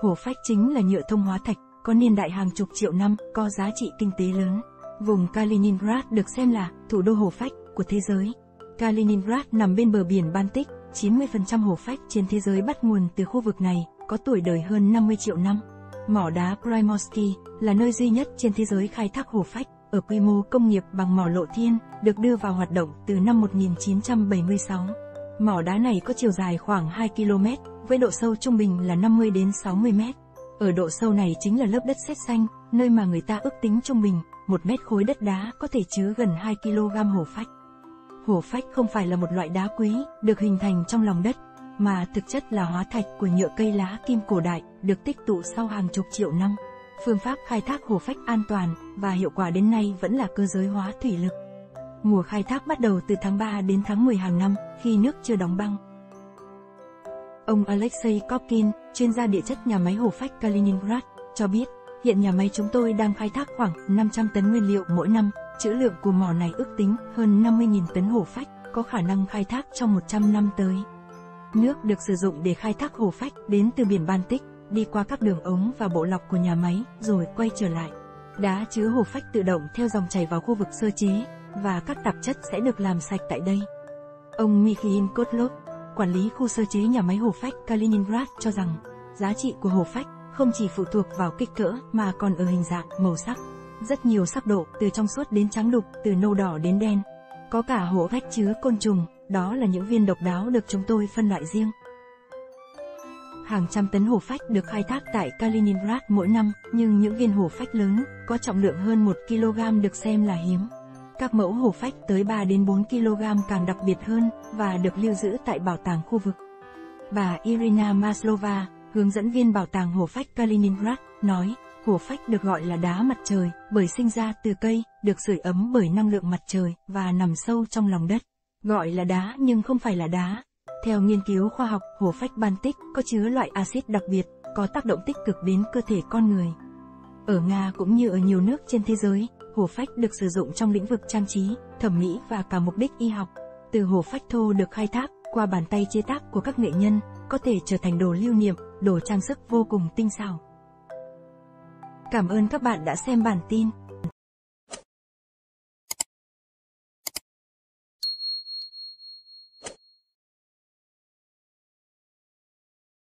Hổ phách chính là nhựa thông hóa thạch, có niên đại hàng chục triệu năm, có giá trị kinh tế lớn. Vùng Kaliningrad được xem là thủ đô hổ phách của thế giới. Kaliningrad nằm bên bờ biển Baltic, 90% hổ phách trên thế giới bắt nguồn từ khu vực này, có tuổi đời hơn 50 triệu năm. Mỏ đá Primorsky là nơi duy nhất trên thế giới khai thác hổ phách ở quy mô công nghiệp bằng mỏ lộ thiên, được đưa vào hoạt động từ năm 1976. Mỏ đá này có chiều dài khoảng 2 km, với độ sâu trung bình là 50 đến 60 mét. Ở độ sâu này chính là lớp đất sét xanh, nơi mà người ta ước tính trung bình, 1 mét khối đất đá có thể chứa gần 2 kg hổ phách. Hổ phách không phải là một loại đá quý, được hình thành trong lòng đất, mà thực chất là hóa thạch của nhựa cây lá kim cổ đại, được tích tụ sau hàng chục triệu năm. Phương pháp khai thác hổ phách an toàn và hiệu quả đến nay vẫn là cơ giới hóa thủy lực. Mùa khai thác bắt đầu từ tháng 3 đến tháng 10 hàng năm, khi nước chưa đóng băng. Ông Alexei Kopkin, chuyên gia địa chất nhà máy hổ phách Kaliningrad, cho biết, hiện nhà máy chúng tôi đang khai thác khoảng 500 tấn nguyên liệu mỗi năm, trữ lượng của mỏ này ước tính hơn 50.000 tấn hổ phách, có khả năng khai thác trong 100 năm tới. Nước được sử dụng để khai thác hổ phách đến từ biển Baltic, đi qua các đường ống và bộ lọc của nhà máy, rồi quay trở lại. Đá chứa hổ phách tự động theo dòng chảy vào khu vực sơ chế, và các tạp chất sẽ được làm sạch tại đây. Ông Mikhail Kotlov, quản lý khu sơ chế nhà máy hổ phách Kaliningrad cho rằng, giá trị của hổ phách không chỉ phụ thuộc vào kích cỡ mà còn ở hình dạng, màu sắc. Rất nhiều sắc độ, từ trong suốt đến trắng đục, từ nâu đỏ đến đen. Có cả hổ phách chứa côn trùng, đó là những viên độc đáo được chúng tôi phân loại riêng. Hàng trăm tấn hổ phách được khai thác tại Kaliningrad mỗi năm, nhưng những viên hổ phách lớn, có trọng lượng hơn 1 kg được xem là hiếm. Các mẫu hổ phách tới 3 đến 4 kg càng đặc biệt hơn, và được lưu giữ tại bảo tàng khu vực. Bà Irina Maslova, hướng dẫn viên bảo tàng hổ phách Kaliningrad, nói, hổ phách được gọi là đá mặt trời, bởi sinh ra từ cây, được sưởi ấm bởi năng lượng mặt trời, và nằm sâu trong lòng đất. Gọi là đá nhưng không phải là đá. Theo nghiên cứu khoa học, hổ phách Baltic có chứa loại axit đặc biệt, có tác động tích cực đến cơ thể con người. Ở Nga cũng như ở nhiều nước trên thế giới, hổ phách được sử dụng trong lĩnh vực trang trí, thẩm mỹ và cả mục đích y học. Từ hổ phách thô được khai thác, qua bàn tay chế tác của các nghệ nhân, có thể trở thành đồ lưu niệm, đồ trang sức vô cùng tinh xảo. Cảm ơn các bạn đã xem bản tin.